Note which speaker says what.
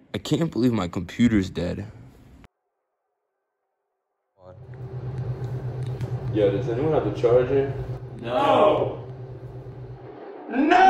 Speaker 1: I can't believe my computer's dead.
Speaker 2: Yo, does anyone have a charger?
Speaker 3: No! No!